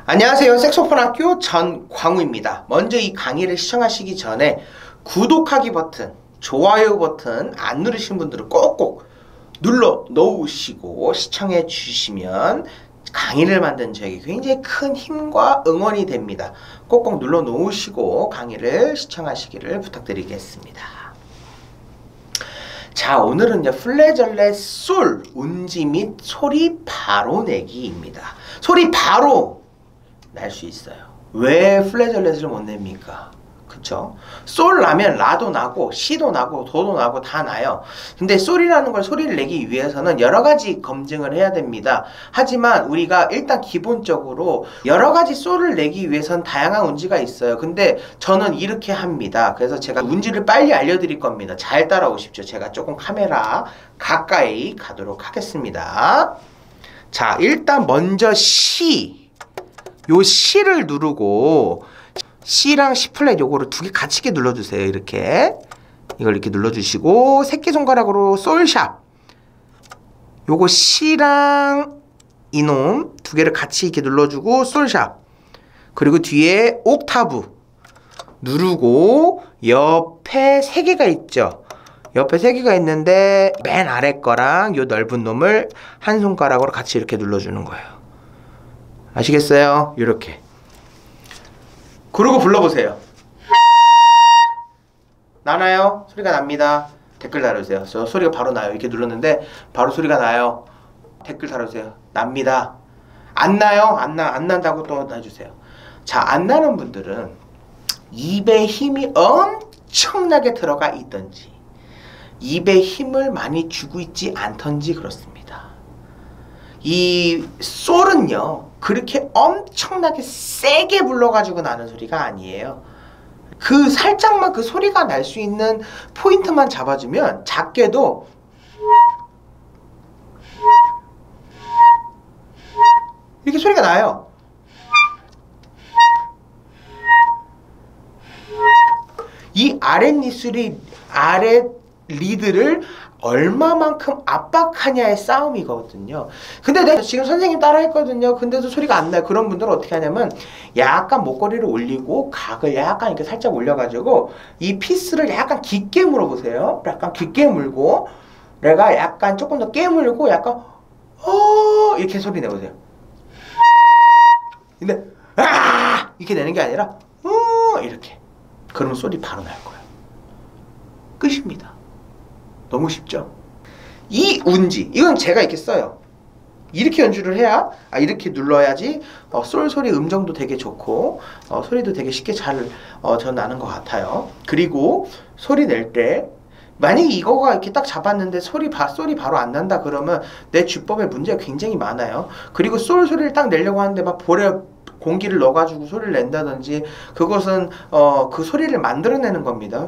안녕하세요. 색소폰 학교 전광우입니다. 먼저 이 강의를 시청하시기 전에 구독하기 버튼, 좋아요 버튼 안 누르신 분들은 꼭꼭 눌러 놓으시고 시청해 주시면 강의를 만든 저에게 굉장히 큰 힘과 응원이 됩니다. 꼭꼭 눌러 놓으시고 강의를 시청하시기를 부탁드리겠습니다. 자, 오늘은 플레절렛 솔, 운지 및 소리 바로 내기입니다. 소리 바로 날 수 있어요. 왜 플레절렛을 못 냅니까? 그쵸? 솔 나면 라도 나고 시도 나고 도도 나고 다 나요. 근데 솔이라는 걸 소리를 내기 위해서는 여러 가지 검증을 해야 됩니다. 하지만 우리가 일단 기본적으로 여러 가지 솔을 내기 위해선 다양한 운지가 있어요. 근데 저는 이렇게 합니다. 그래서 제가 운지를 빨리 알려드릴 겁니다. 잘 따라오십시오. 제가 조금 카메라 가까이 가도록 하겠습니다. 자, 일단 먼저 시, 요 C를 누르고 C랑 C 플랫 요거를 두 개 같이 눌러주세요. 이렇게 이걸 이렇게 눌러주시고 새끼손가락으로 솔샵 요거 C랑 이놈 두 개를 같이 이렇게 눌러주고 솔샵, 그리고 뒤에 옥타브 누르고 옆에 세 개가 있죠. 옆에 세 개가 있는데 맨 아래 거랑 요 넓은 놈을 한 손가락으로 같이 이렇게 눌러주는 거예요. 아시겠어요? 이렇게. 그러고 불러보세요. 나나요? 소리가 납니다. 댓글 달아주세요. 저 소리가 바로 나요. 이렇게 눌렀는데 바로 소리가 나요. 댓글 달아주세요. 납니다. 안 나요? 안 난다고 또 해주세요. 자, 안 나는 분들은 입에 힘이 엄청나게 들어가 있던지 입에 힘을 많이 주고 있지 않던지 그렇습니다. 이 솔은요 그렇게 엄청나게 세게 불러가지고 나는 소리가 아니에요. 그 살짝만 그 소리가 날 수 있는 포인트만 잡아주면 작게도 이렇게 소리가 나요. 이 아랫 리드를 얼마만큼 압박하냐의 싸움이거든요. 근데 내가 지금 선생님 따라 했거든요. 근데도 소리가 안 나요. 그런 분들은 어떻게 하냐면 약간 목걸이를 올리고 각을 약간 이렇게 살짝 올려가지고 이 피스를 약간 깊게 물어보세요. 약간 깊게 물고 내가 약간 조금 더 깨물고 약간 이렇게 소리 내보세요. 근데 이렇게 내는 게 아니라 이렇게. 그러면 소리 바로 날 거예요. 끝입니다. 너무 쉽죠? 이 운지, 이건 제가 이렇게 써요. 이렇게 연주를 해야, 이렇게 눌러야지 솔 소리 음정도 되게 좋고 소리도 되게 쉽게 잘 전 나는 것 같아요. 그리고 소리 낼 때 만약에 이거가 이렇게 딱 잡았는데 소리 바로 안 난다 그러면 내 주법에 문제가 굉장히 많아요. 그리고 솔 소리를 딱 내려고 하는데 막 볼에 공기를 넣어가지고 소리를 낸다든지 그것은 그 소리를 만들어내는 겁니다.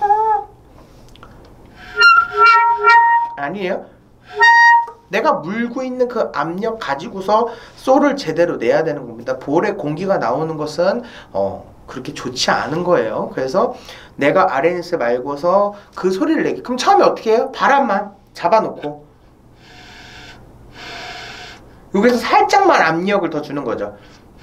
아니에요. 내가 물고 있는 그 압력 가지고서 솔을 제대로 내야 되는 겁니다. 볼에 공기가 나오는 것은 그렇게 좋지 않은 거예요. 그래서 내가 아레니스 말고서 그 소리를 내기. 그럼 처음에 어떻게 해요? 바람만 잡아놓고 여기서 살짝만 압력을 더 주는 거죠.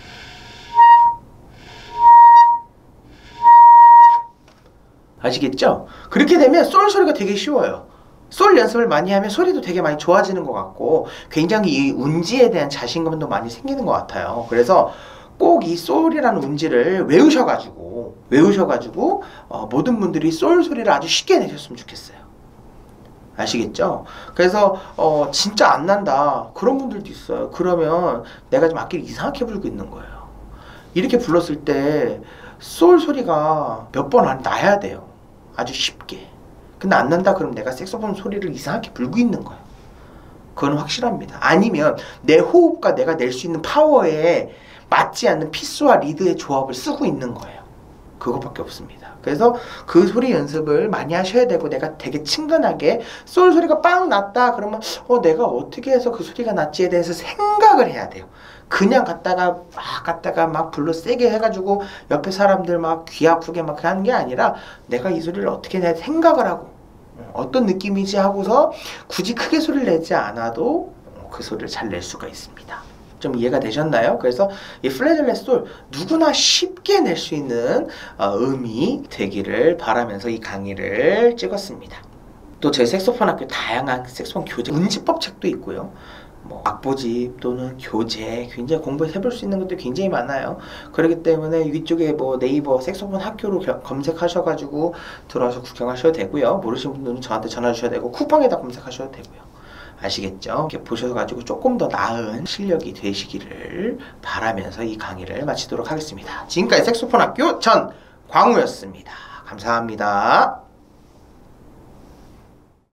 아시겠죠? 그렇게 되면 솔 소리가 되게 쉬워요. 솔 연습을 많이 하면 소리도 되게 많이 좋아지는 것 같고 굉장히 이 운지에 대한 자신감도 많이 생기는 것 같아요. 그래서 꼭 이 솔이라는 운지를 외우셔가지고 모든 분들이 솔 소리를 아주 쉽게 내셨으면 좋겠어요. 아시겠죠? 그래서 진짜 안 난다 그런 분들도 있어요. 그러면 내가 좀 악기를 이상하게 불고 있는 거예요. 이렇게 불렀을 때 솔 소리가 몇 번 안 나야 돼요. 아주 쉽게. 근데 안 난다 그러면 내가 색소폰 소리를 이상하게 불고 있는 거예요. 그건 확실합니다. 아니면 내 호흡과 내가 낼 수 있는 파워에 맞지 않는 피스와 리드의 조합을 쓰고 있는 거예요. 그것밖에 없습니다. 그래서 그 소리 연습을 많이 하셔야 되고 내가 되게 친근하게 솔 소리가 빵 났다 그러면 내가 어떻게 해서 그 소리가 났지에 대해서 생각을 해야 돼요. 그냥 갔다가 막 불로 세게 해가지고 옆에 사람들 막 귀 아프게 막 하는 게 아니라 내가 이 소리를 어떻게 내야 생각을 하고 어떤 느낌이지 하고서 굳이 크게 소리를 내지 않아도 그 소리를 잘 낼 수가 있습니다. 좀 이해가 되셨나요? 그래서 이 플래졸렛 솔 누구나 쉽게 낼 수 있는 음이 되기를 바라면서 이 강의를 찍었습니다. 또 저희 색소폰 학교 다양한 색소폰 교재 운지법 책도 있고요. 뭐 악보집 또는 교재 굉장히 공부해볼 수 있는 것도 굉장히 많아요. 그렇기 때문에 위쪽에 뭐 네이버 색소폰 학교로 검색하셔가지고 들어와서 구경하셔도 되고요. 모르시는 분들은 저한테 전화 주셔도 되고 쿠팡에다 검색하셔도 되고요. 아시겠죠? 이렇게 보셔가지고 조금 더 나은 실력이 되시기를 바라면서 이 강의를 마치도록 하겠습니다. 지금까지 색소폰 학교 전광우였습니다. 감사합니다.